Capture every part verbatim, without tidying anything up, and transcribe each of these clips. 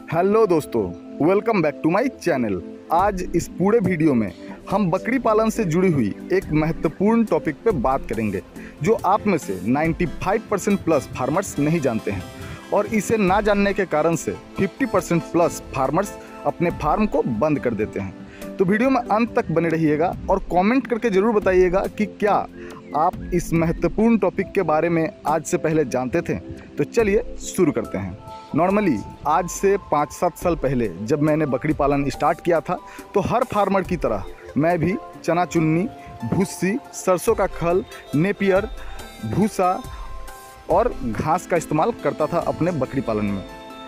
Hello दोस्तों, welcome back to my channel. आज इस पूरे वीडियो में हम बकरी पालन से जुड़ी हुई एक महत्वपूर्ण टॉपिक पे बात करेंगे जो आप में से पचानवे परसेंट प्लस फार्मर्स नहीं जानते हैं और इसे ना जानने के कारण से पचास परसेंट प्लस फार्मर्स अपने फार्म को बंद कर देते हैं। तो वीडियो में अंत तक बने रहिएगा और कमेंट करके ज़रूर बताइएगा कि क्या आप इस महत्वपूर्ण टॉपिक के बारे में आज से पहले जानते थे। तो चलिए शुरू करते हैं। नॉर्मली आज से पाँच सात साल पहले जब मैंने बकरी पालन स्टार्ट किया था तो हर फार्मर की तरह मैं भी चना चुन्नी, भूसी, सरसों का खल, नेपियर, भूसा और घास का इस्तेमाल करता था अपने बकरी पालन में।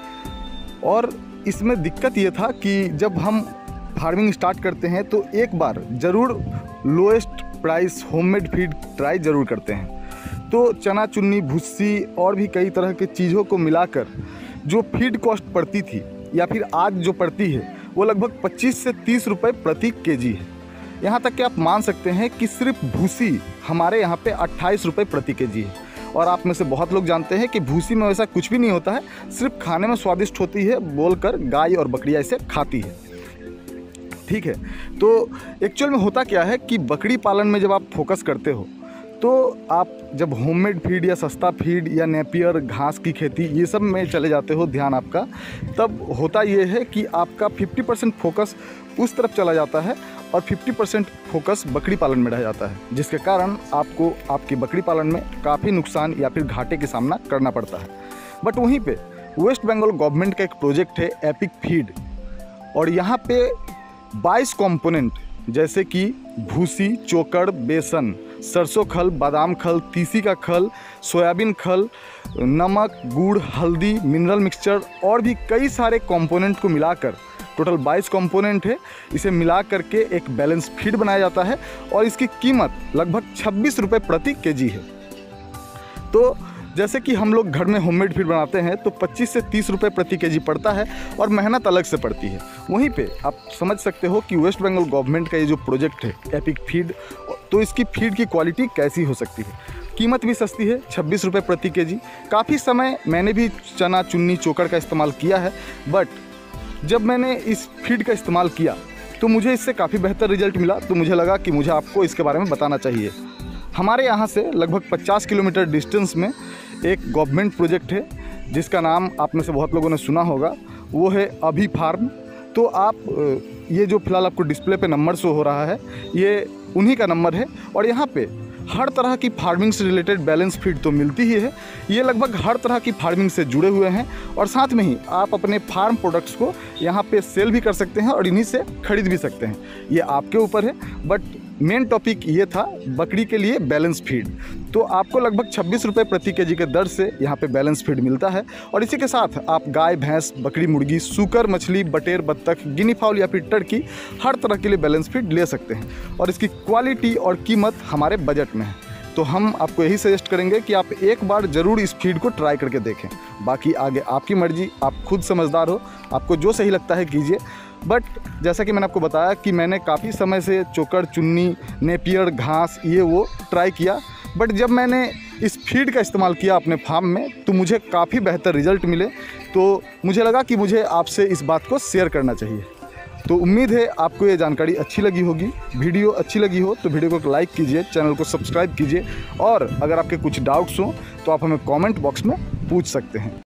और इसमें दिक्कत ये था कि जब हम फार्मिंग स्टार्ट करते हैं तो एक बार ज़रूर lowest price homemade feed try ज़रूर करते हैं। तो चना चुन्नी, भूसी और भी कई तरह के चीज़ों को मिलाकर जो फीड कॉस्ट पड़ती थी या फिर आज जो पड़ती है वो लगभग पच्चीस से तीस रुपए प्रति केजी है। यहाँ तक कि आप मान सकते हैं कि सिर्फ भूसी हमारे यहाँ पे अट्ठाईस रुपये प्रति केजी है। और आप में से बहुत लोग जानते हैं कि भूसी में वैसा कुछ भी नहीं होता है, सिर्फ खाने में स्वादिष्ट होती है बोलकर गाय और बकरियाँ इसे खाती है। ठीक है, तो एक्चुअल में होता क्या है कि बकरी पालन में जब आप फोकस करते हो तो आप जब होममेड फीड या सस्ता फीड या नेपियर, घास की खेती ये सब में चले जाते हो ध्यान आपका, तब होता ये है कि आपका पचास परसेंट फोकस उस तरफ चला जाता है और पचास परसेंट फोकस बकरी पालन में रह जाता है, जिसके कारण आपको आपकी बकरी पालन में काफ़ी नुकसान या फिर घाटे का सामना करना पड़ता है। बट वहीं पे वेस्ट बंगाल गवर्नमेंट का एक प्रोजेक्ट है एपिक फीड और यहाँ पे बाईस कंपोनेंट जैसे कि भूसी, चोकर, बेसन, सरसों खल, बादाम खल, तीसी का खल, सोयाबीन खल, नमक, गुड़, हल्दी, मिनरल मिक्सचर और भी कई सारे कंपोनेंट को मिलाकर टोटल बाईस कंपोनेंट है। इसे मिला करके एक बैलेंस फीड बनाया जाता है और इसकी कीमत लगभग छब्बीस रुपये प्रति केजी है। तो जैसे कि हम लोग घर में होममेड फीड बनाते हैं तो पच्चीस से तीस रुपये प्रति केजी पड़ता है और मेहनत अलग से पड़ती है। वहीं पे आप समझ सकते हो कि वेस्ट बंगाल गवर्नमेंट का ये जो प्रोजेक्ट है एपिक फीड, तो इसकी फीड की क्वालिटी कैसी हो सकती है। कीमत भी सस्ती है, छब्बीस रुपये प्रति केजी। काफ़ी समय मैंने भी चना चुन्नी, चोकर का इस्तेमाल किया है, बट जब मैंने इस फीड का इस्तेमाल किया तो मुझे इससे काफ़ी बेहतर रिजल्ट मिला। तो मुझे लगा कि मुझे आपको इसके बारे में बताना चाहिए। हमारे यहाँ से लगभग पचास किलोमीटर डिस्टेंस में एक गवर्नमेंट प्रोजेक्ट है जिसका नाम आप में से बहुत लोगों ने सुना होगा, वो है अभी फार्म। तो आप ये जो फिलहाल आपको डिस्प्ले पे नंबर शो हो रहा है ये उन्हीं का नंबर है और यहाँ पे हर तरह की फार्मिंग से रिलेटेड बैलेंस फीड तो मिलती ही है। ये लगभग हर तरह की फार्मिंग से जुड़े हुए हैं और साथ में ही आप अपने फार्म प्रोडक्ट्स को यहाँ पे सेल भी कर सकते हैं और इन्हीं से खरीद भी सकते हैं। ये आपके ऊपर है, बट मेन टॉपिक ये था बकरी के लिए बैलेंस फीड। तो आपको लगभग छब्बीस रुपये प्रति केजी के दर से यहाँ पे बैलेंस फीड मिलता है और इसी के साथ आप गाय, भैंस, बकरी, मुर्गी, सूकर, मछली, बटेर, बत्तख, गिनी फाउल या फिर टर्की हर तरह के लिए बैलेंस फीड ले सकते हैं और इसकी क्वालिटी और कीमत हमारे बजट में है। तो हम आपको यही सजेस्ट करेंगे कि आप एक बार ज़रूर इस फीड को ट्राई करके देखें। बाकी आगे आपकी मर्जी, आप खुद समझदार हो, आपको जो सही लगता है कीजिए। बट जैसा कि मैंने आपको बताया कि मैंने काफ़ी समय से चोकर, चुन्नी, नेपियर, घास ये वो ट्राई किया, बट जब मैंने इस फीड का इस्तेमाल किया अपने फार्म में तो मुझे काफ़ी बेहतर रिजल्ट मिले। तो मुझे लगा कि मुझे आपसे इस बात को शेयर करना चाहिए। तो उम्मीद है आपको ये जानकारी अच्छी लगी होगी। वीडियो अच्छी लगी हो तो वीडियो को लाइक कीजिए, चैनल को सब्सक्राइब कीजिए और अगर आपके कुछ डाउट्स हों तो आप हमें कमेंट बॉक्स में पूछ सकते हैं।